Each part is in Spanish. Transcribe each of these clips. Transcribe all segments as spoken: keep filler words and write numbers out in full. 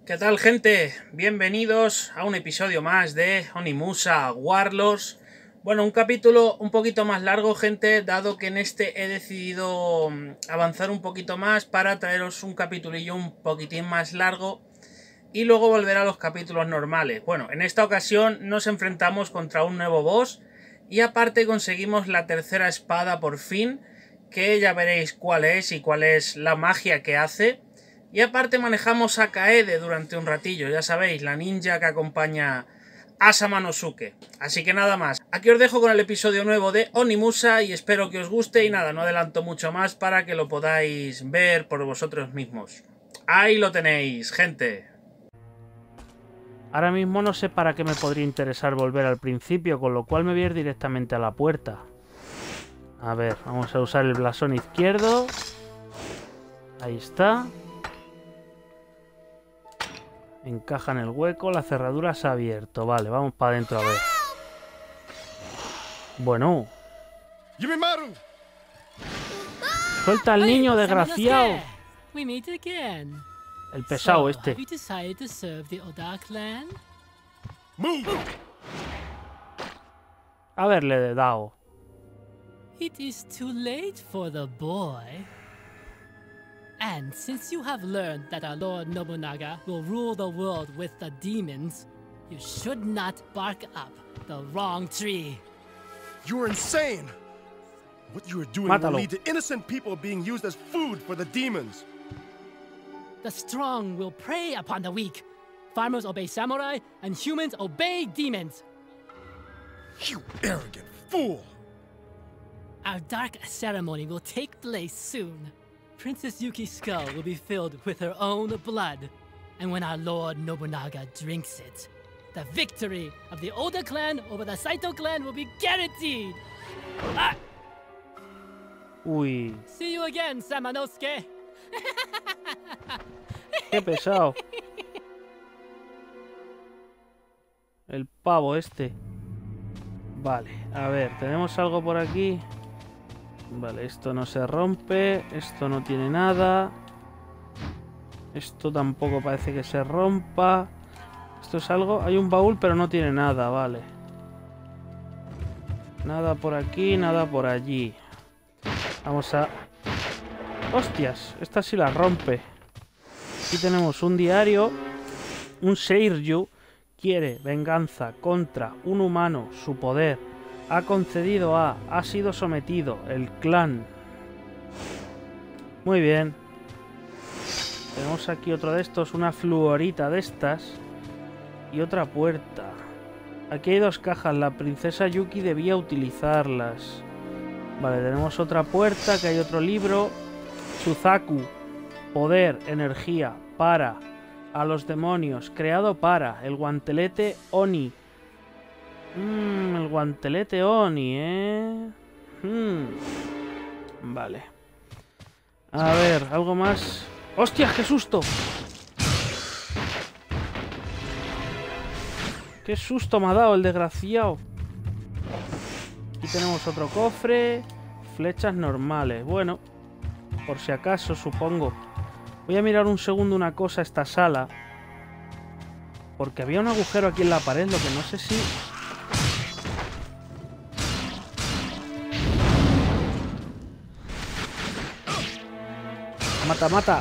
¿Qué tal, gente? Bienvenidos a un episodio más de Onimusha Warlords. Bueno, un capítulo un poquito más largo, gente, dado que en este he decidido avanzar un poquito más para traeros un capitulillo un poquitín más largo y luego volver a los capítulos normales. Bueno, en esta ocasión nos enfrentamos contra un nuevo boss y aparte conseguimos la tercera espada por fin, que ya veréis cuál es y cuál es la magia que hace. Y aparte manejamos a Kaede durante un ratillo, ya sabéis, la ninja que acompaña a Samanosuke. Así que nada más, aquí os dejo con el episodio nuevo de Onimusha y espero que os guste y nada, no adelanto mucho más para que lo podáis ver por vosotros mismos. Ahí lo tenéis, gente. Ahora mismo no sé para qué me podría interesar volver al principio, con lo cual me voy a ir directamente a la puerta. A ver, vamos a usar el blasón izquierdo. Ahí está. Encaja en el hueco, la cerradura se ha abierto. Vale, vamos para adentro a ver. Bueno. Suelta al niño, desgraciado. El pesado este. Haberle dado. It is too late for the boy. And since you have learned that our Lord Nobunaga will rule the world with the demons, you should not bark up the wrong tree. You're insane! What you are doing Mátalo. will lead to innocent people being used as food for the demons. The strong will prey upon the weak. Farmers obey samurai, and humans obey demons. You arrogant fool! Our dark ceremony will take place soon. Princess Yuki's skull will be filled with her own blood. And when our Lord Nobunaga drinks it, the victory of the Oda clan over the Saito clan will be guaranteed! Ah! Uy, See you again, Samanosuke! qué pesado. El pavo este. Vale, a ver, tenemos algo por aquí. Vale, esto no se rompe. Esto no tiene nada. Esto tampoco parece que se rompa. Esto es algo... Hay un baúl, pero no tiene nada, vale. Nada por aquí, nada por allí. Vamos a... ¡Hostias! Esta sí la rompe. Aquí tenemos un diario. Un Seiryu quiere venganza contra un humano. Su poder ha concedido a... Ha sido sometido. El clan. Muy bien. Tenemos aquí otro de estos. Una fluorita de estas. Y otra puerta. Aquí hay dos cajas. La princesa Yuki debía utilizarlas. Vale, tenemos otra puerta. Que hay otro libro. Suzaku. Poder, energía, para. A los demonios. Creado para. El guantelete Oni. Mmm, el guantelete Oni, ¿eh? Hmm. Vale. A ver, algo más. ¡Hostias, qué susto! ¡Qué susto me ha dado el desgraciado! Aquí tenemos otro cofre. Flechas normales. Bueno, por si acaso, supongo. Voy a mirar un segundo una cosa a esta sala. Porque había un agujero aquí en la pared, lo que no sé si... ¡Mata, mata!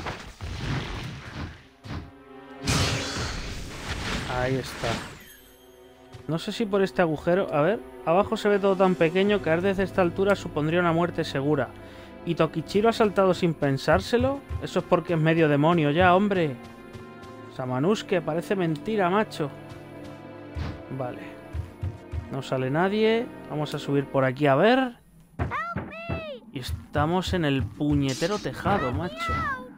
Ahí está. No sé si por este agujero... A ver, abajo se ve todo tan pequeño que caer desde esta altura supondría una muerte segura. ¿Y Tokichiro ha saltado sin pensárselo? Eso es porque es medio demonio ya, hombre. Samanosuke, parece mentira, macho. Vale. No sale nadie. Vamos a subir por aquí a ver. Y estamos en el puñetero tejado, macho.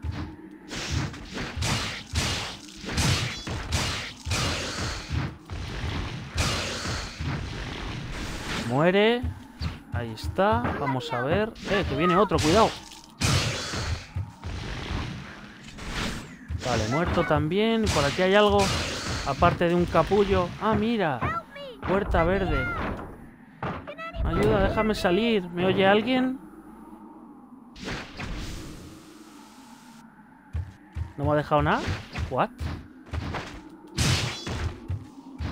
Muere. Ahí está. Vamos a ver. Eh, que viene otro, cuidado. Vale, muerto también. Por aquí hay algo. Aparte de un capullo. Ah, mira. Puerta verde. Ayuda, déjame salir. ¿Me oye alguien? ¿No me ha dejado nada? ¿What?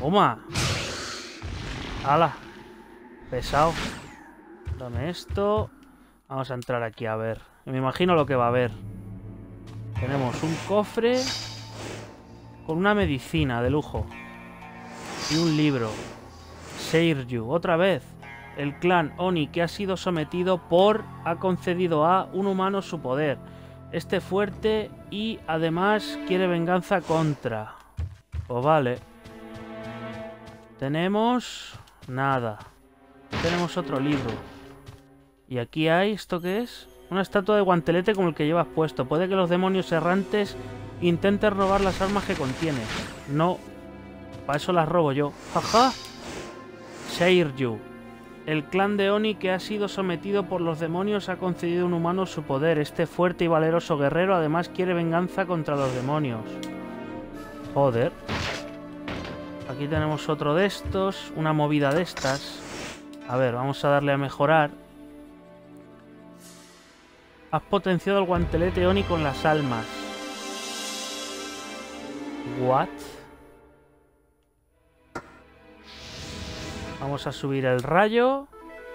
¡Toma! ¡Hala! Pesado. Dame esto. Vamos a entrar aquí a ver. Me imagino lo que va a haber. Tenemos un cofre con una medicina de lujo. Y un libro. Seiryu, otra vez. El clan Oni que ha sido sometido por... ha concedido a un humano su poder. Este fuerte y además quiere venganza contra. Pues vale. Tenemos... nada. Tenemos otro libro. Y aquí hay... ¿esto qué es? Una estatua de guantelete como el que llevas puesto. Puede que los demonios errantes intenten robar las armas que contiene. No. Para eso las robo yo. ¡Jaja! Seiryu. El clan de Oni que ha sido sometido por los demonios ha concedido a un humano su poder. Este fuerte y valeroso guerrero además quiere venganza contra los demonios. Joder. Aquí tenemos otro de estos. Una movida de estas. A ver, vamos a darle a mejorar. Has potenciado el guantelete Oni con las almas. What? Vamos a subir el rayo.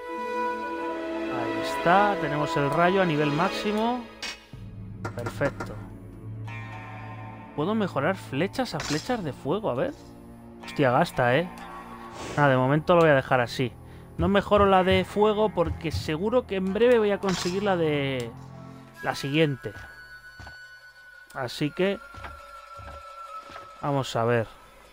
Ahí está. Tenemos el rayo a nivel máximo. Perfecto. Puedo mejorar flechas a flechas de fuego. A ver. Hostia, gasta, ¿eh? Nada, de momento lo voy a dejar así. No mejoro la de fuego porque seguro que en breve voy a conseguir la de... la siguiente. Así que... vamos a ver.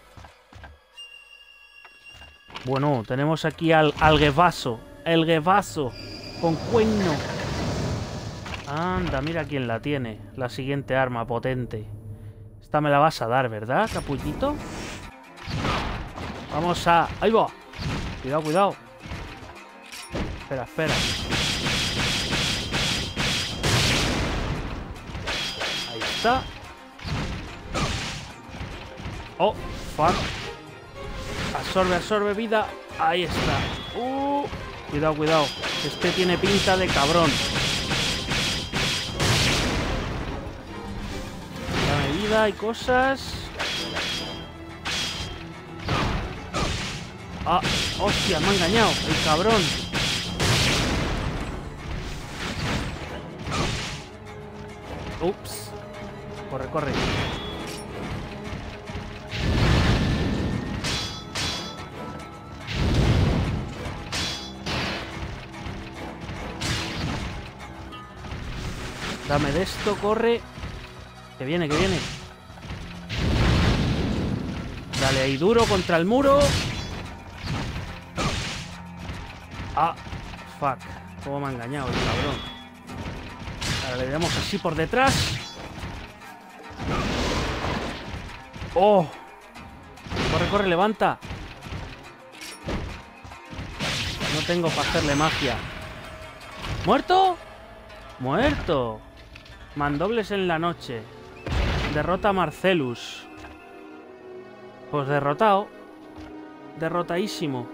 Bueno, tenemos aquí al, al Gevaso. El Gevaso. Con cuerno. Anda, mira quién la tiene. La siguiente arma potente. Esta me la vas a dar, ¿verdad, capullito? Vamos a... ¡ahí va! Cuidado, cuidado. Espera, espera. Ahí está. Oh, fuck. Absorbe, absorbe vida. Ahí está. Uh, cuidado, cuidado. Este tiene pinta de cabrón. Dame vida y cosas. Ah, hostia, me ha engañado. El cabrón. Ups. Corre, corre. Dame de esto, corre. Que viene, que viene. Dale ahí duro contra el muro. Ah, fuck. Cómo me ha engañado el cabrón. Ahora le damos así por detrás. ¡Oh! Corre, corre, levanta. No tengo para hacerle magia. ¿Muerto? ¡Muerto! Mandobles en la noche. Derrota a Marcellus. Pues derrotado. Derrotadísimo.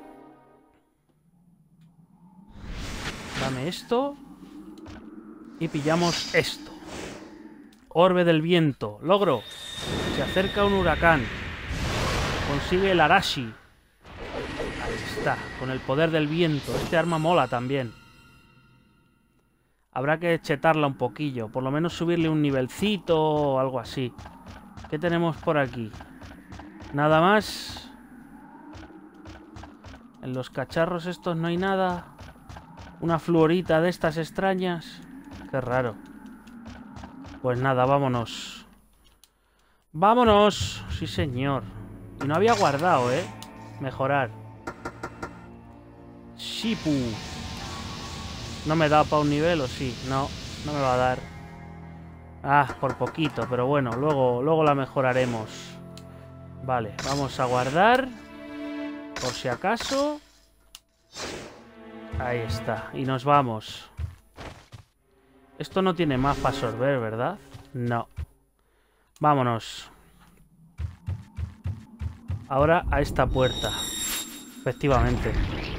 Dame esto. Y pillamos esto. Orbe del viento. Logro. Se acerca un huracán. Consigue el Arashi. Ahí está. Con el poder del viento. Este arma mola también. Habrá que chetarla un poquillo. Por lo menos subirle un nivelcito o algo así. ¿Qué tenemos por aquí? Nada más. En los cacharros estos no hay nada. Una fluorita de estas extrañas. Qué raro. Pues nada, vámonos. ¡Vámonos! Sí, señor. Y no había guardado, ¿eh? Mejorar. Shipu. ¿No me da para un nivel o sí? No, no me va a dar. Ah, por poquito, pero bueno, luego, luego la mejoraremos. Vale, vamos a guardar. Por si acaso. Ahí está, y nos vamos. Esto no tiene más para absorber, ¿verdad? No. Vámonos. Ahora a esta puerta. Efectivamente.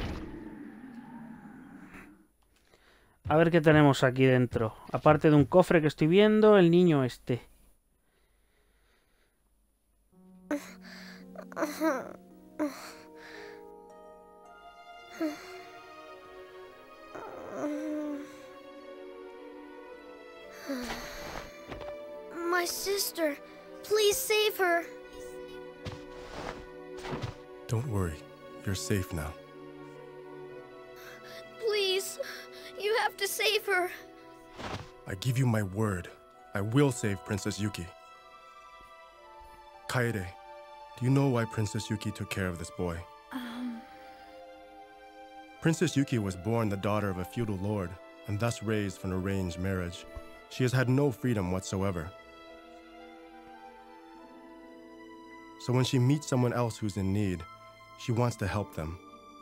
A ver qué tenemos aquí dentro. Aparte de un cofre que estoy viendo, el niño este. My sister, please save her. Don't worry. You're safe now. Please, you have to save her. I give you my word. I will save Princess Yuki. Kaede, do you know why Princess Yuki took care of this boy? Um... Princess Yuki was born the daughter of a feudal lord, and thus raised from arranged marriage. She has had no freedom whatsoever. So when she meets someone else who's in need, she wants to help them.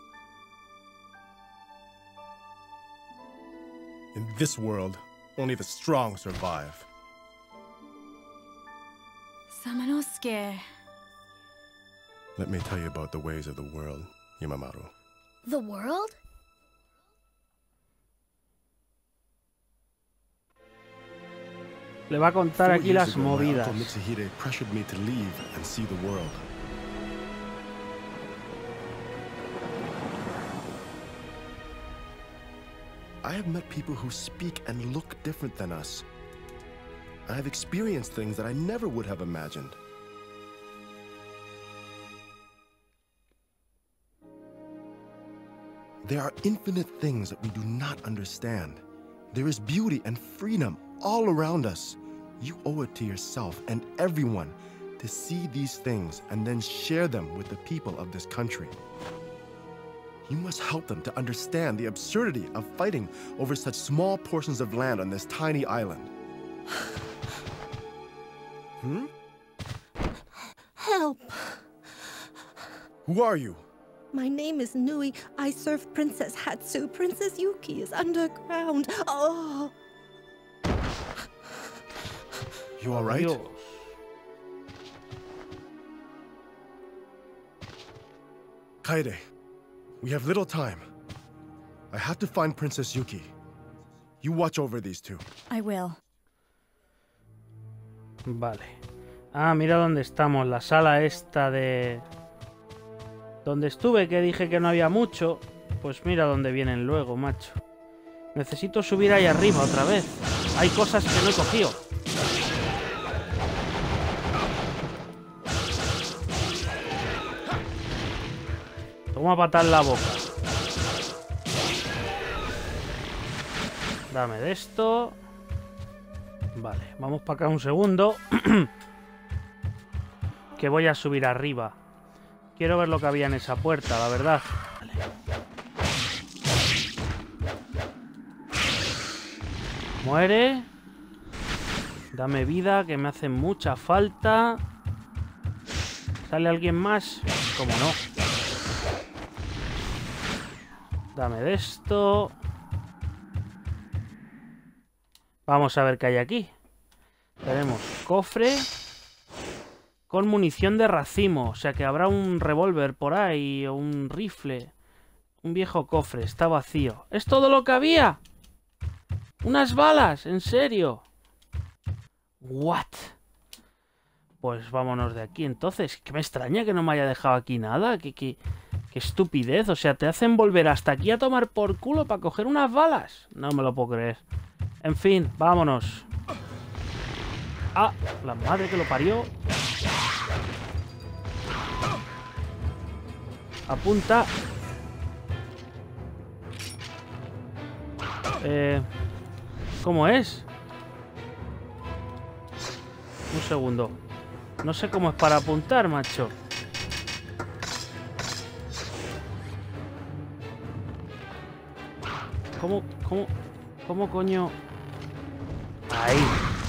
In this world, only the strong survive. Samanosuke. Let me tell you about the ways of the world, Imamaru. The world? Le va a contar Four aquí years las ago, my movidas. Uncle Mitsuhide pressured me to leave and see the world. I have met people who speak and look different than us. I have experienced things that I never would have imagined. There are infinite things that we do not understand. There is beauty and freedom all around us. You owe it to yourself and everyone to see these things and then share them with the people of this country. You must help them to understand the absurdity of fighting over such small portions of land on this tiny island. Hmm? Help! Who are you? My name is Nui. I serve Princess Hatsu. Princess Yuki is underground. Oh! You all right? Dios. Kaede, we have little time. I have to find Princess Yuki. You watch over these two. I will. Vale. Ah, mira dónde estamos. La sala esta de... Donde estuve, que dije que no había mucho. Pues mira dónde vienen luego, macho. Necesito subir ahí arriba otra vez. Hay cosas que no he cogido. Toma patada en la boca. Dame de esto. Vale, vamos para acá un segundo. Que voy a subir arriba. Quiero ver lo que había en esa puerta, la verdad. Vale. Muere. Dame vida, que me hace mucha falta. ¿Sale alguien más? Como no. Dame de esto. Vamos a ver qué hay aquí. Tenemos cofre con munición de racimo. O sea que habrá un revólver por ahí o un rifle. Un viejo cofre. Está vacío. ¿Es todo lo que había? ¿Unas balas? ¿En serio? ¿What? Pues vámonos de aquí entonces. Que me extraña que no me haya dejado aquí nada. Que... que... ¡Qué estupidez! O sea, te hacen volver hasta aquí a tomar por culo para coger unas balas. No me lo puedo creer. En fin, vámonos. ¡Ah! La madre que lo parió. Apunta. Eh... ¿Cómo es? Un segundo. No sé cómo es para apuntar, macho. ¿Cómo, cómo, cómo coño? Ahí.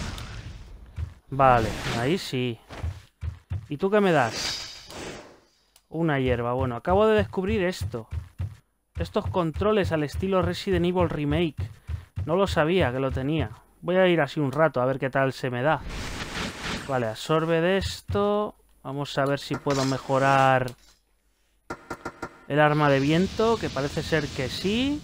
Vale, ahí sí. ¿Y tú qué me das? Una hierba. Bueno, acabo de descubrir esto. Estos controles al estilo Resident Evil Remake. No lo sabía que lo tenía. Voy a ir así un rato a ver qué tal se me da. Vale, absorbe de esto. Vamos a ver si puedo mejorar el arma de viento, que parece ser que sí.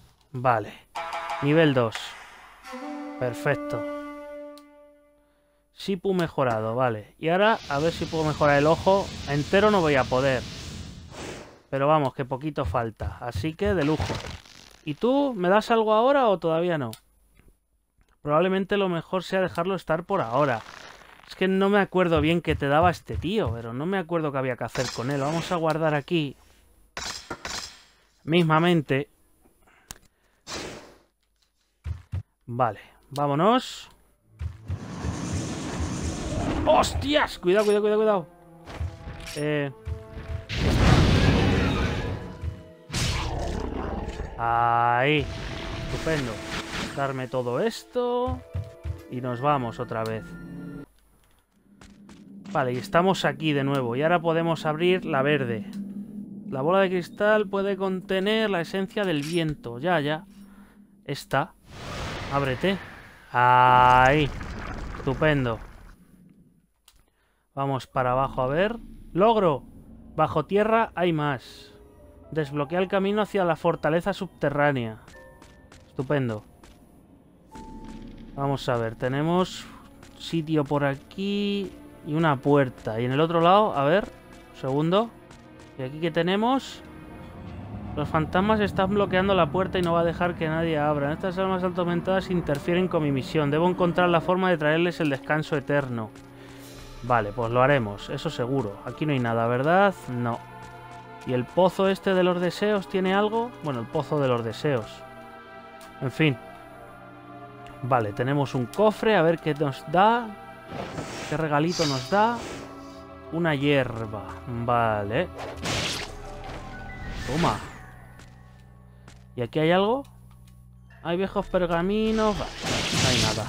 Vale, nivel dos. Perfecto. Sipu mejorado, vale. Y ahora a ver si puedo mejorar el ojo. Entero no voy a poder. Pero vamos, que poquito falta. Así que de lujo. ¿Y tú? ¿Me das algo ahora o todavía no? Probablemente lo mejor sea dejarlo estar por ahora. Es que no me acuerdo bien qué te daba este tío, pero no me acuerdo qué había que hacer con él. Vamos a guardar aquí. Mismamente. Vale, vámonos. ¡Hostias! Cuidado, cuidado, cuidado, cuidado. Eh... Ahí. Estupendo. Darme todo esto. Y nos vamos otra vez. Vale, y estamos aquí de nuevo. Y ahora podemos abrir la verde. La bola de cristal puede contener la esencia del viento. Ya, ya. Esta. Ábrete. Ahí. Estupendo. Vamos para abajo a ver. ¡Logro! Bajo tierra hay más. Desbloquea el camino hacia la fortaleza subterránea. Estupendo. Vamos a ver. Tenemos sitio por aquí y una puerta. Y en el otro lado, a ver. Un segundo. ¿Y aquí qué tenemos? Los fantasmas están bloqueando la puerta y no va a dejar que nadie abra. Estas almas atormentadas interfieren con mi misión. Debo encontrar la forma de traerles el descanso eterno. Vale, pues lo haremos, eso seguro. Aquí no hay nada, ¿verdad? No. ¿Y el pozo este de los deseos tiene algo? Bueno, el pozo de los deseos. En fin. Vale, tenemos un cofre, a ver qué nos da. ¿Qué regalito nos da? Una hierba. Vale. Toma. ¿Y aquí hay algo? Hay viejos pergaminos. Vale, no hay nada.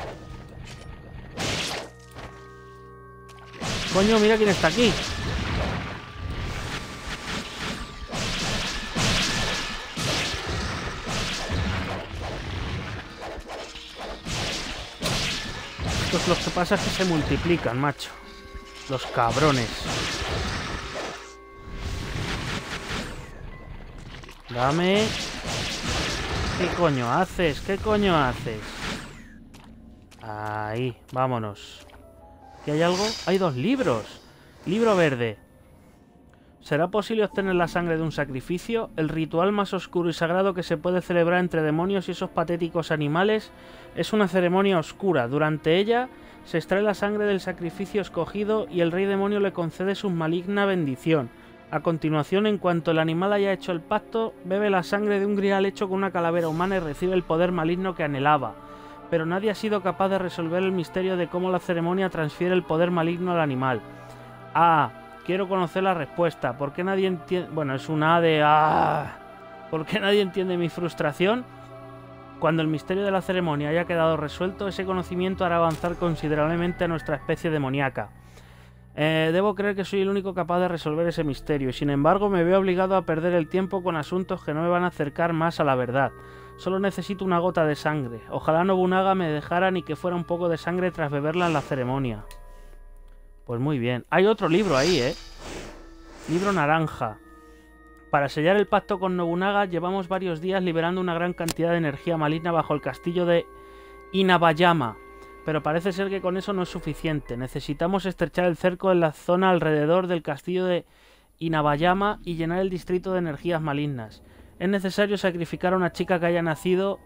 Coño, mira quién está aquí. Estos lo que pasa es que se multiplican, macho. Los cabrones. Dame. ¿Qué coño haces? ¿Qué coño haces? Ahí, vámonos. ¿Aquí hay algo? Hay dos libros. Libro verde. ¿Será posible obtener la sangre de un sacrificio? El ritual más oscuro y sagrado que se puede celebrar entre demonios y esos patéticos animales es una ceremonia oscura. Durante ella se extrae la sangre del sacrificio escogido y el rey demonio le concede su maligna bendición. A continuación, en cuanto el animal haya hecho el pacto, bebe la sangre de un grial hecho con una calavera humana y recibe el poder maligno que anhelaba. Pero nadie ha sido capaz de resolver el misterio de cómo la ceremonia transfiere el poder maligno al animal. Ah, quiero conocer la respuesta. ¿Por qué nadie entiende...? Bueno, es un A de... Ah, ¿por qué nadie entiende mi frustración? Cuando el misterio de la ceremonia haya quedado resuelto, ese conocimiento hará avanzar considerablemente a nuestra especie demoníaca. Eh, debo creer que soy el único capaz de resolver ese misterio, y sin embargo me veo obligado a perder el tiempo con asuntos que no me van a acercar más a la verdad. Solo necesito una gota de sangre. Ojalá Nobunaga me dejara ni que fuera un poco de sangre tras beberla en la ceremonia. Pues muy bien. Hay otro libro ahí, ¿eh? Libro naranja. Para sellar el pacto con Nobunaga llevamos varios días liberando una gran cantidad de energía maligna bajo el castillo de Inabayama. Pero parece ser que con eso no es suficiente. Necesitamos estrechar el cerco en la zona alrededor del castillo de Inabayama y llenar el distrito de energías malignas. Es necesario sacrificar a una chica que haya nacido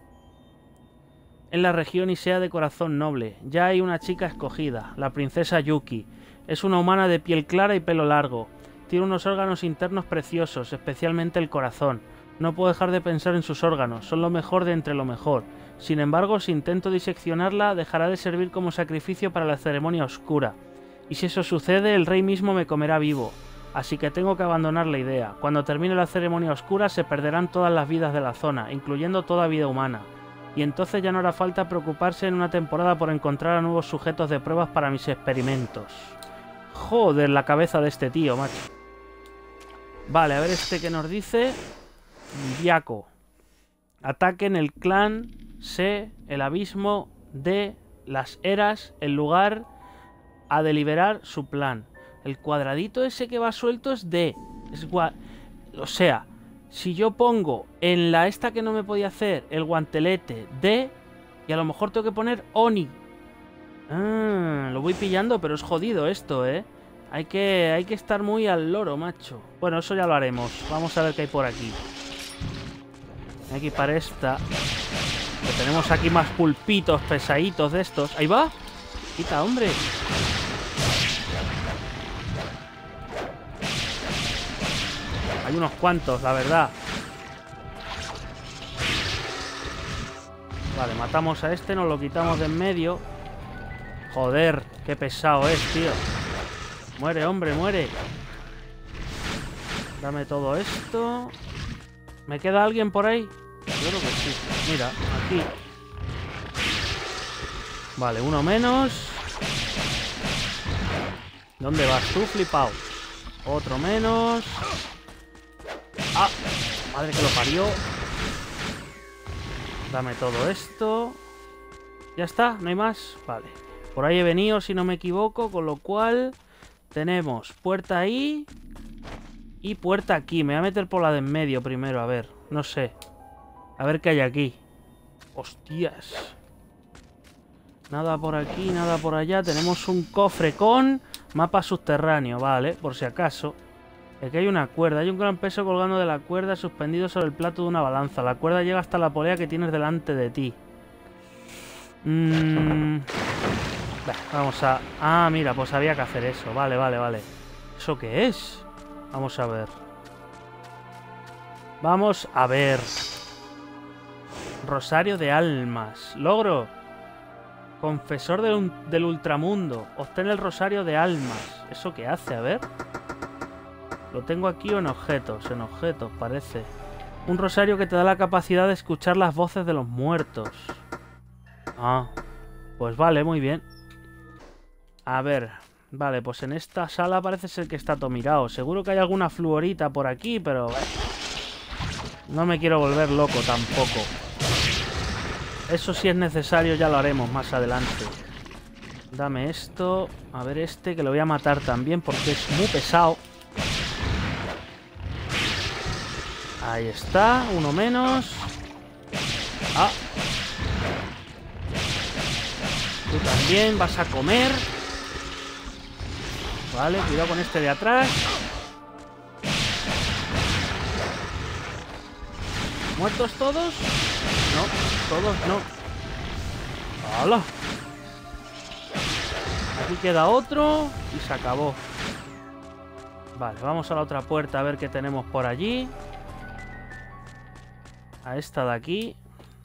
en la región y sea de corazón noble. Ya hay una chica escogida, la princesa Yuki. Es una humana de piel clara y pelo largo. Tiene unos órganos internos preciosos, especialmente el corazón. No puedo dejar de pensar en sus órganos, son lo mejor de entre lo mejor. Sin embargo, si intento diseccionarla, dejará de servir como sacrificio para la ceremonia oscura. Y si eso sucede, el rey mismo me comerá vivo. Así que tengo que abandonar la idea. Cuando termine la ceremonia oscura se perderán todas las vidas de la zona, incluyendo toda vida humana. Y entonces ya no hará falta preocuparse en una temporada por encontrar a nuevos sujetos de pruebas para mis experimentos. Joder, la cabeza de este tío, macho. Vale, a ver este que nos dice. Yaco. Ataquen el clan C, el abismo D, las eras, el lugar a deliberar su plan. El cuadradito ese que va suelto es D. Es o sea, si yo pongo en la esta que no me podía hacer el guantelete D, y a lo mejor tengo que poner Oni. Ah, lo voy pillando, pero es jodido esto, ¿eh? Hay que, hay que estar muy al loro, macho. Bueno, eso ya lo haremos. Vamos a ver qué hay por aquí. Voy a equipar esta. Que tenemos aquí más pulpitos pesaditos de estos. ¡Ahí va! ¡Quita, hombre! Hay unos cuantos, la verdad. Vale, matamos a este, nos lo quitamos de en medio. Joder, qué pesado es, tío. Muere, hombre, muere. Dame todo esto. ¿Me queda alguien por ahí? Yo creo que sí. Mira, aquí. Vale, uno menos. ¿Dónde vas tú, flipao? Otro menos. ¡Ah! Madre que lo parió. Dame todo esto. ¿Ya está? ¿No hay más? Vale. Por ahí he venido, si no me equivoco, con lo cual tenemos puerta ahí y puerta aquí. Me voy a meter por la de en medio primero, a ver. No sé. A ver qué hay aquí. Hostias. Nada por aquí, nada por allá. Tenemos un cofre con mapa subterráneo, vale, por si acaso. Aquí hay una cuerda. Hay un gran peso colgando de la cuerda suspendido sobre el plato de una balanza. La cuerda llega hasta la polea que tienes delante de ti. Mmm... Vamos a... Ah, mira, pues había que hacer eso. Vale, vale, vale. ¿Eso qué es? Vamos a ver. Vamos a ver. Rosario de almas. Logro. Confesor del, del ultramundo. Obtén el rosario de almas. ¿Eso qué hace? A ver. Lo tengo aquí o en objetos. En objetos, parece. Un rosario que te da la capacidad de escuchar las voces de los muertos. Ah. Pues vale, muy bien. A ver. Vale, pues en esta sala parece ser que está todo mirado. Seguro que hay alguna fluorita por aquí, pero... Eh, no me quiero volver loco tampoco. Eso si es necesario ya lo haremos más adelante. Dame esto. A ver este, que lo voy a matar también porque es muy pesado. Ahí está, uno menos. Ah. Tú también vas a comer. Vale, cuidado con este de atrás. ¿Muertos todos? No, todos no. ¡Hala! Aquí queda otro y se acabó. Vale, vamos a la otra puerta a ver qué tenemos por allí. A esta de aquí.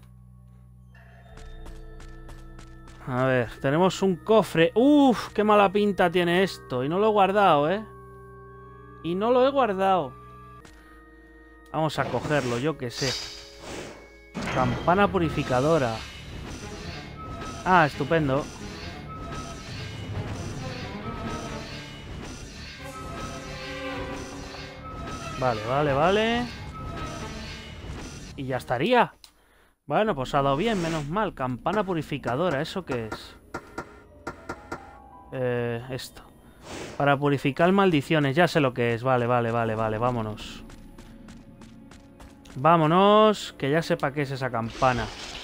A ver, tenemos un cofre. ¡Uf! ¡Qué mala pinta tiene esto! Y no lo he guardado, ¿eh? Y no lo he guardado. Vamos a cogerlo, yo qué sé. Campana purificadora. Ah, estupendo. Vale, vale, vale. Y ya estaría. Bueno, pues ha dado bien, menos mal. Campana purificadora, ¿eso qué es? Eh, esto. Para purificar maldiciones, ya sé lo que es. Vale, vale, vale, vale, vámonos. Vámonos, que ya sepa qué es esa campana.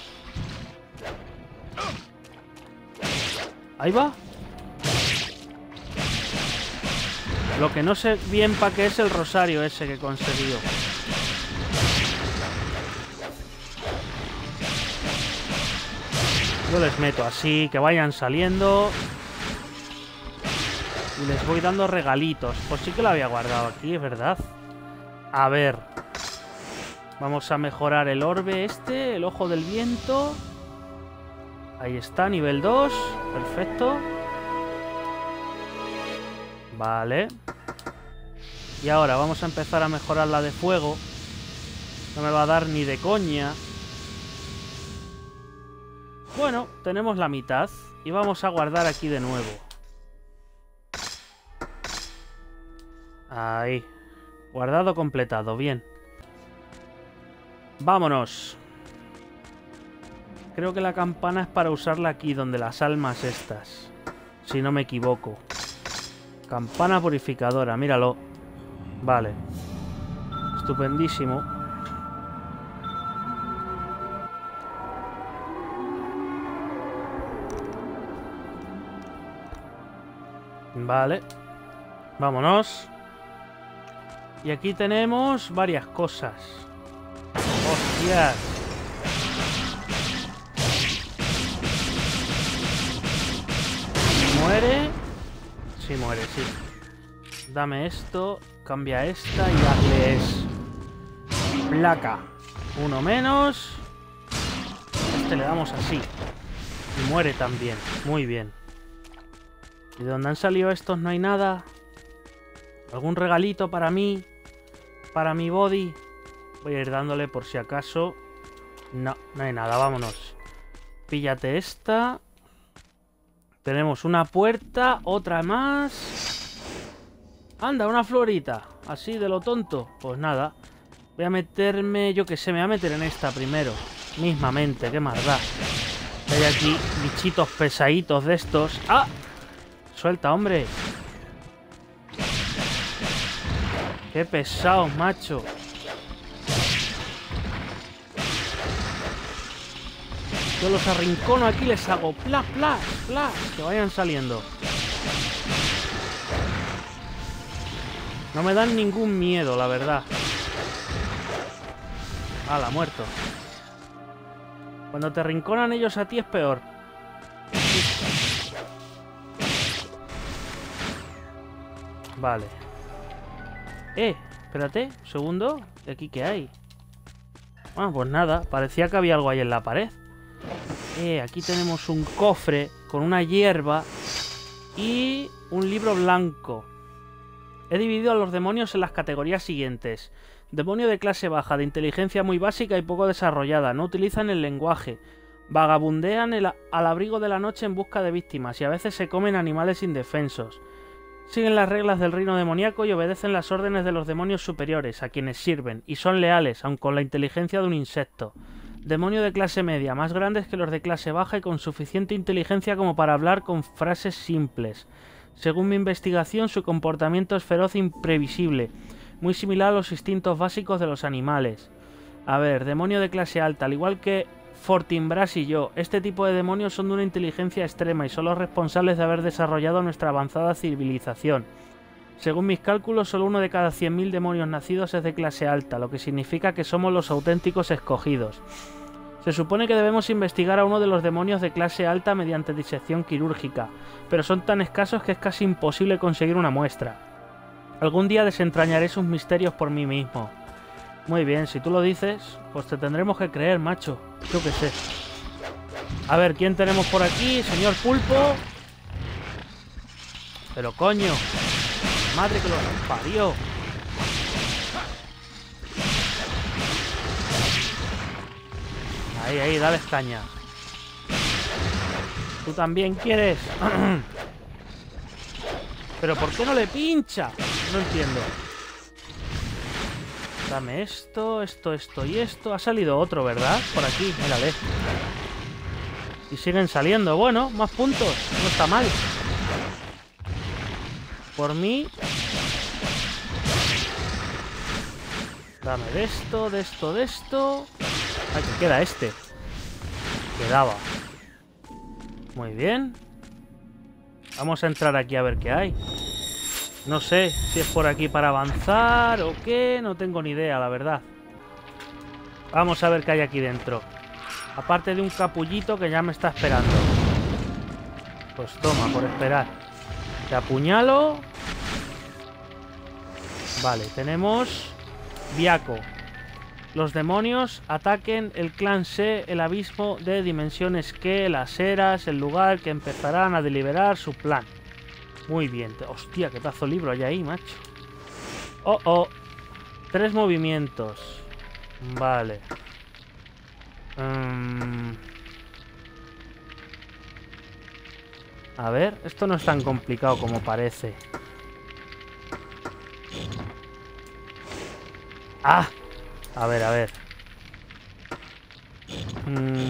Ahí va. Lo que no sé bien para qué es el rosario ese que he conseguido. Yo les meto así, que vayan saliendo. Y les voy dando regalitos. Pues sí que lo había guardado aquí, es verdad. A ver. Vamos a mejorar el orbe este, el ojo del viento. Ahí está, nivel dos. Perfecto. Vale. Y ahora vamos a empezar a mejorar la de fuego. No me va a dar ni de coña. Bueno, tenemos la mitad. Y vamos a guardar aquí de nuevo. Ahí. Guardado completado, bien. Vámonos. Creo que la campana es para usarla aquí, donde las almas estas. Si no me equivoco. Campana purificadora, míralo. Vale. Estupendísimo. Vale. Vámonos. Y aquí tenemos varias cosas. ¡Hostias! ¿Muere? Sí, muere, sí. Dame esto, cambia esta y hazle es. Placa. Uno menos. Este le damos así. Y muere también. Muy bien. ¿Y de dónde han salido estos? No hay nada. ¿Algún regalito para mí? ¿Para mi body? Voy a ir dándole por si acaso. No, no hay nada, vámonos. Píllate esta. Tenemos una puerta, otra más. Anda, una florita. Así de lo tonto. Pues nada. Voy a meterme, yo que sé, me voy a meter en esta primero. Mismamente, qué más da. Hay aquí bichitos pesaditos de estos. ¡Ah! Suelta, hombre. Qué pesados, macho. Yo los arrincono aquí, les hago plas, plas, plas, que vayan saliendo. No me dan ningún miedo, la verdad. ¡Hala, muerto! Cuando te arrinconan ellos a ti es peor. Vale. Eh, espérate, un segundo. ¿De aquí qué hay? Ah, pues nada, parecía que había algo ahí en la pared. Eh, aquí tenemos un cofre con una hierba y un libro blanco. He dividido a los demonios en las categorías siguientes. Demonio de clase baja, de inteligencia muy básica y poco desarrollada. No utilizan el lenguaje. Vagabundean el, al abrigo de la noche en busca de víctimas y a veces se comen animales indefensos. Siguen las reglas del reino demoníaco y obedecen las órdenes de los demonios superiores, a quienes sirven, y son leales, aun con la inteligencia de un insecto. Demonio de clase media, más grandes que los de clase baja y con suficiente inteligencia como para hablar con frases simples. Según mi investigación, su comportamiento es feroz e imprevisible, muy similar a los instintos básicos de los animales. A ver, demonio de clase alta, al igual que Fortinbras y yo, este tipo de demonios son de una inteligencia extrema y son los responsables de haber desarrollado nuestra avanzada civilización. Según mis cálculos, solo uno de cada cien mil demonios nacidos es de clase alta, lo que significa que somos los auténticos escogidos. Se supone que debemos investigar a uno de los demonios de clase alta mediante disección quirúrgica, pero son tan escasos que es casi imposible conseguir una muestra. Algún día desentrañaré sus misterios por mí mismo. Muy bien, si tú lo dices, pues te tendremos que creer, macho. Yo qué sé. A ver, ¿quién tenemos por aquí? Señor Pulpo. Pero coño. Madre que lo parió. Ahí, ahí, dale caña. ¿Tú también quieres? ¿Pero por qué no le pincha? No entiendo. Dame esto, esto, esto y esto. Ha salido otro, ¿verdad? Por aquí, mírale. Y siguen saliendo. Bueno, más puntos. No está mal. Por mí. Dame de esto, de esto, de esto. Ay, que queda este. Quedaba. Muy bien. Vamos a entrar aquí a ver qué hay. No sé si es por aquí para avanzar o qué. No tengo ni idea, la verdad. Vamos a ver qué hay aquí dentro. Aparte de un capullito que ya me está esperando. Pues toma, por esperar. Te apuñalo. Vale, tenemos Viaco. Los demonios ataquen el clan C, el abismo de dimensiones que, las eras, el lugar que empezarán a deliberar su plan. Muy bien. Hostia, qué pedazo de libro hay ahí, macho. Oh, oh. Tres movimientos. Vale. Um... A ver, esto no es tan complicado como parece. ¡Ah! A ver, a ver. Mm.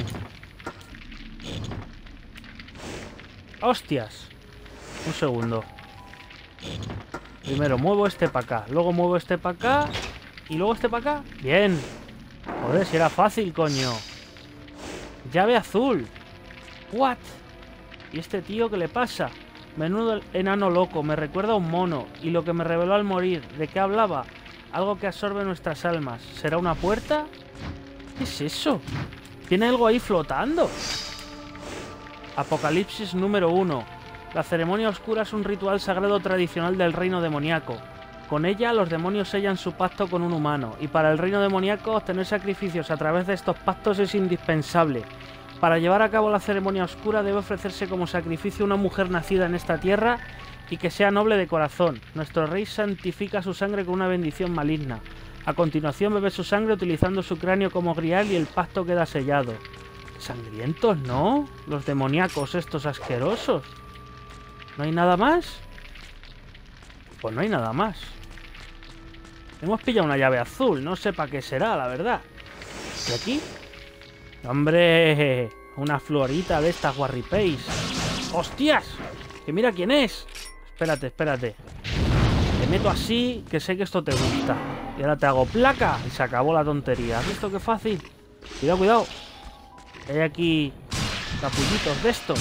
¡Hostias! Un segundo. Primero muevo este para acá, luego muevo este para acá y luego este para acá. ¡Bien! Joder, si era fácil, coño. Llave azul. ¿What? ¿Y este tío qué le pasa? Menudo enano loco, me recuerda a un mono. Y lo que me reveló al morir, ¿de qué hablaba? Algo que absorbe nuestras almas. ¿Será una puerta? ¿Qué es eso? Tiene algo ahí flotando. Apocalipsis número uno. La ceremonia oscura es un ritual sagrado tradicional del reino demoníaco. Con ella, los demonios sellan su pacto con un humano, y para el reino demoníaco obtener sacrificios a través de estos pactos es indispensable. Para llevar a cabo la ceremonia oscura debe ofrecerse como sacrificio una mujer nacida en esta tierra y que sea noble de corazón. Nuestro rey santifica su sangre con una bendición maligna. A continuación bebe su sangre utilizando su cráneo como grial y el pacto queda sellado. Sangrientos, ¿no? Los demoníacos estos asquerosos. ¿No hay nada más? Pues no hay nada más. Hemos pillado una llave azul, no sé para qué será, la verdad. ¿Y aquí? ¡Hombre! Una florita de estas Warripays. ¡Hostias! ¡Que mira quién es! Espérate, espérate. Te meto así, que sé que esto te gusta. Y ahora te hago placa y se acabó la tontería. ¿Has visto qué fácil? Cuidado, cuidado. Hay aquí capullitos de estos.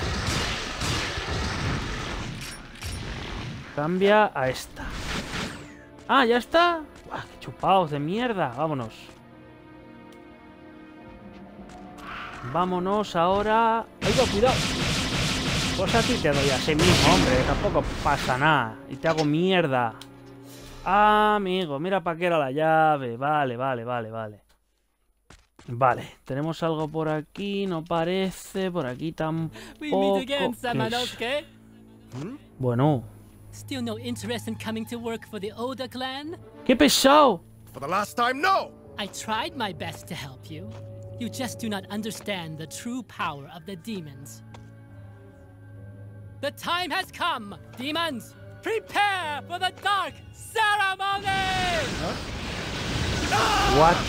Cambia a esta. Ah, ¿ya está? ¡Buah, qué chupaos de mierda! Vámonos. Vámonos ahora. ¡Oiga, cuidado! Pues a ti te doy así mismo, hombre. Tampoco pasa nada. Y te hago mierda. Ah, amigo, mira para qué era la llave. Vale, vale, vale, vale. Vale, tenemos algo por aquí, no parece. Por aquí tampoco. ¿Qué bueno. Still no interest in coming to work for the Oda clan? ¡Qué pesado! For the last time, no! I tried my best to help you. You just do not understand the true power of the demons. The time has come, demons! Prepare for the dark ceremony! What?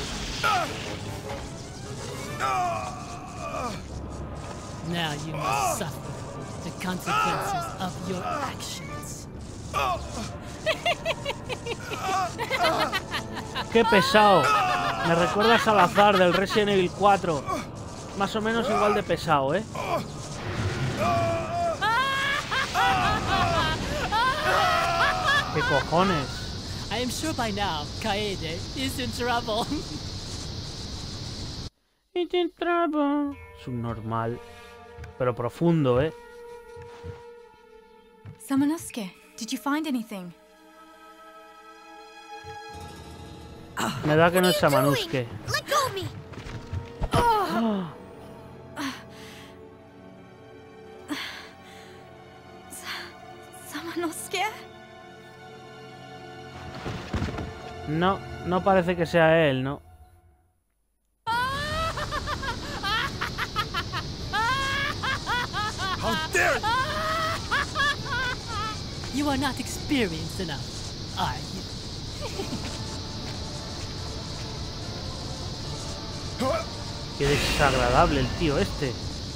Now you must suffer the consequences of your actions. ¡Qué pesado! Me recuerda a Salazar del Resident Evil cuatro. Más o menos igual de pesado, ¿eh? ¿Qué cojones? I am sure by now Kaede is in trouble. It's in trouble. Subnormal. Pero profundo, ¿eh? Samanosuke, did you find anything? Me da que no es Samanosuke. Let go of me! Oh. Samanosuke? No, no parece que sea él, ¿no? How dare you! You are not experienced enough, are you? Qué desagradable el tío este.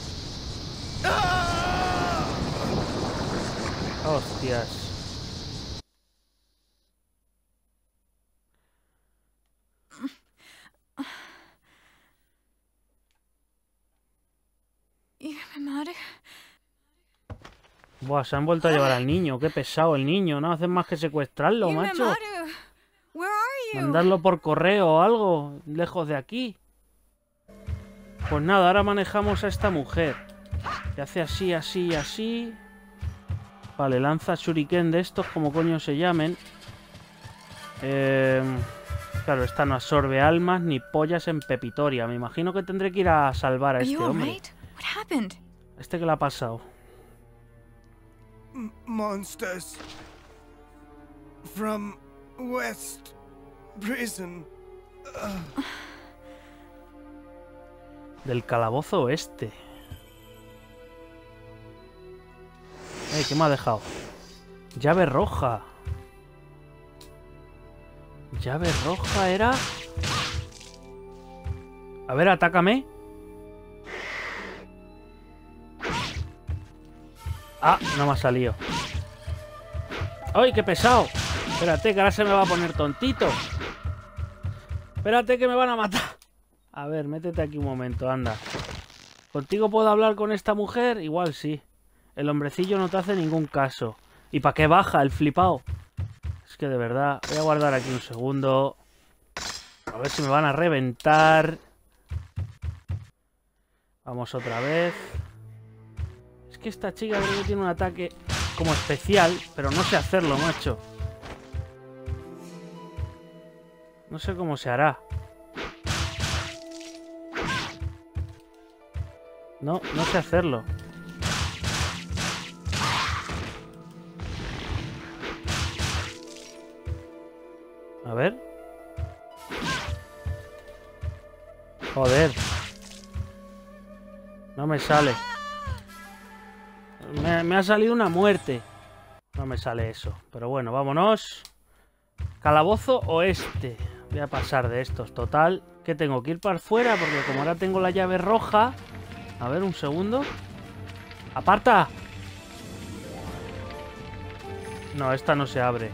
Hostias. Buah, se han vuelto a llevar al niño. Qué pesado el niño. No hacen más que secuestrarlo, macho. Mandarlo por correo o algo. Lejos de aquí. Pues nada, ahora manejamos a esta mujer. Que hace así, así, así. Vale, lanza shuriken de estos, como coño se llamen. Eh, claro, esta no absorbe almas ni pollas en Pepitoria. Me imagino que tendré que ir a salvar a este hombre. ¿Este qué le ha pasado? M monsters from West Prison. Uh. Del calabozo oeste. Eh, ¿qué me ha dejado? Llave roja. Llave roja era... A ver, atácame. Ah, no me ha salido. ¡Ay, qué pesado! Espérate, que ahora se me va a poner tontito. Espérate, que me van a matar. A ver, métete aquí un momento, anda. ¿Contigo puedo hablar con esta mujer? Igual sí. El hombrecillo no te hace ningún caso. ¿Y para qué baja el flipao? Es que de verdad, voy a guardar aquí un segundo. A ver si me van a reventar. Vamos otra vez. Es que esta chica creo que tiene un ataque como especial, pero no sé hacerlo, macho. No sé cómo se hará. No, no sé hacerlo. A ver. Joder. No me sale. Me, me ha salido una muerte. No me sale eso. Pero bueno, vámonos. Calabozo oeste. Voy a pasar de estos. Total, que tengo que ir para afuera porque como ahora tengo la llave roja... A ver, un segundo. ¡Aparta! No, esta no se abre.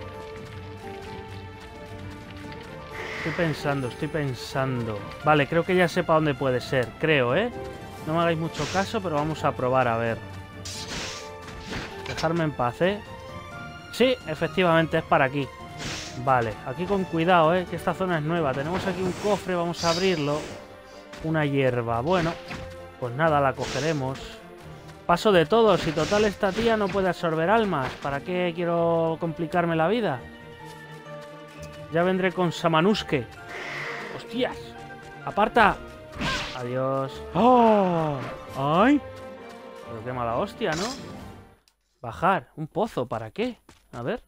Estoy pensando, estoy pensando. Vale, creo que ya sé para dónde puede ser. Creo, ¿eh? No me hagáis mucho caso, pero vamos a probar a ver. Dejarme en paz, ¿eh? Sí, efectivamente, es para aquí. Vale, aquí con cuidado, ¿eh? Que esta zona es nueva. Tenemos aquí un cofre, vamos a abrirlo. Una hierba. Bueno, pues nada, la cogeremos. Paso de todo. Si total esta tía no puede absorber almas. ¿Para qué quiero complicarme la vida? Ya vendré con Samanuske. ¡Hostias! ¡Aparta! Adiós. ¡Oh! ¡Ay! Pero qué mala hostia, ¿no? Bajar. ¿Un pozo? ¿Para qué? A ver.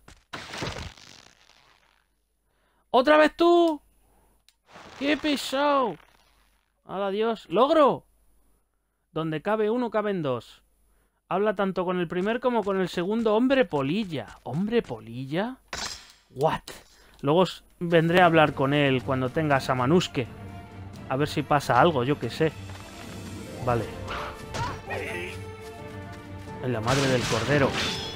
¡Otra vez tú! ¡Qué pesado! ¡Hala, Dios! ¡Logro! Donde cabe uno, caben dos. Habla tanto con el primer como con el segundo hombre polilla. ¿Hombre polilla? ¿What? Luego vendré a hablar con él cuando tenga Samanuske. A ver si pasa algo, yo qué sé. Vale. En la madre del cordero.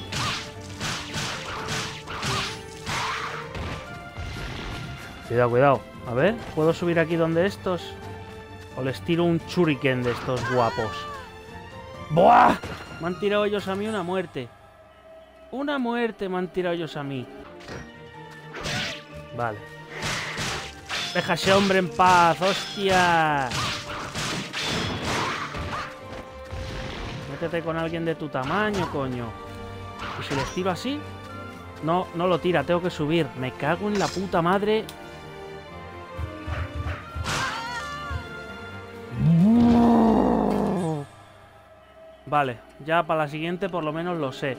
Cuidado, cuidado. A ver, ¿puedo subir aquí donde estos? O les tiro un shuriken de estos guapos. ¡Buah! Me han tirado ellos a mí una muerte. Una muerte me han tirado ellos a mí. Vale. Deja a ese hombre en paz, hostia. Métete con alguien de tu tamaño, coño. ¿Y si les tiro así? No, no lo tira, tengo que subir. Me cago en la puta madre. Vale, ya para la siguiente por lo menos lo sé.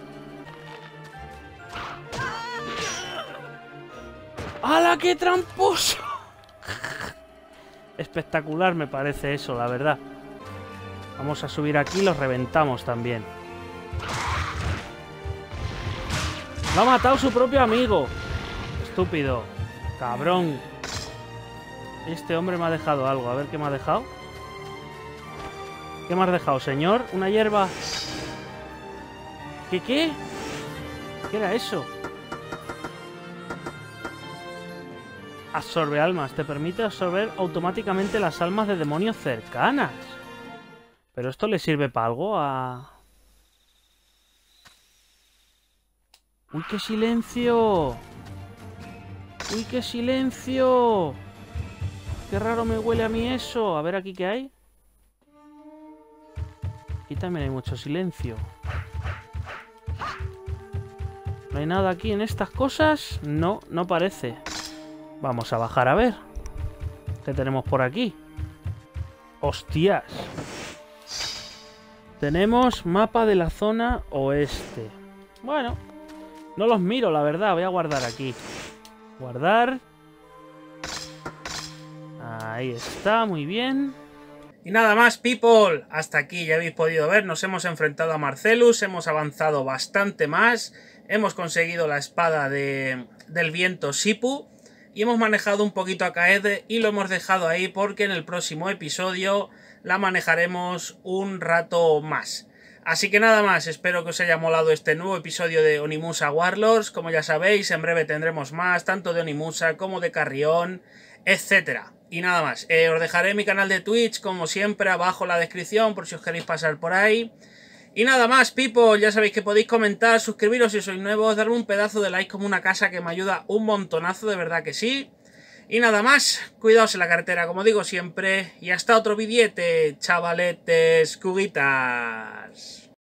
¡Hala, qué tramposo! Espectacular me parece eso, la verdad. Vamos a subir aquí y los reventamos también. Lo ha matado su propio amigo. Estúpido. Cabrón. Este hombre me ha dejado algo. A ver qué me ha dejado. ¿Qué me has dejado, señor? ¿Una hierba? ¿Qué qué? ¿Qué era eso? Absorbe almas. Te permite absorber automáticamente las almas de demonios cercanas. ¿Pero esto le sirve para algo a...? ¡Uy, qué silencio! ¡Uy, qué silencio! ¡Qué raro me huele a mí eso! A ver aquí qué hay. Aquí también hay mucho silencio. ¿No hay nada aquí en estas cosas? No, no parece. Vamos a bajar a ver. ¿Qué tenemos por aquí? ¡Hostias! Tenemos mapa de la zona oeste. Bueno, no los miro, la verdad. Voy a guardar aquí. Guardar. Ahí está, muy bien. Y nada más, people, hasta aquí ya habéis podido ver, nos hemos enfrentado a Marcellus, hemos avanzado bastante más, hemos conseguido la espada de, del viento Sipu y hemos manejado un poquito a Kaede y lo hemos dejado ahí porque en el próximo episodio la manejaremos un rato más. Así que nada más, espero que os haya molado este nuevo episodio de Onimusa Warlords. Como ya sabéis, en breve tendremos más, tanto de Onimusa como de Carrión, etcétera. Y nada más, eh, os dejaré mi canal de Twitch, como siempre, abajo en la descripción, por si os queréis pasar por ahí. Y nada más, people, ya sabéis que podéis comentar, suscribiros si sois nuevos, darme un pedazo de like como una casa que me ayuda un montonazo, de verdad que sí. Y nada más, cuidaos en la carretera, como digo siempre, y hasta otro billete, chavaletes, cuguitas.